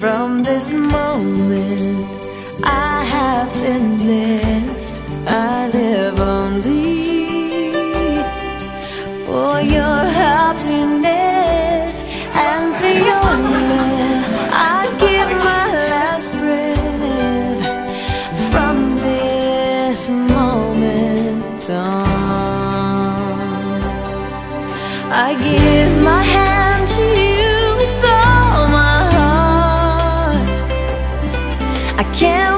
From this moment I have been blessed. I live only for your happiness and for your love. I give my last breath. From this moment on, I give my hand to you with all my heart. I can't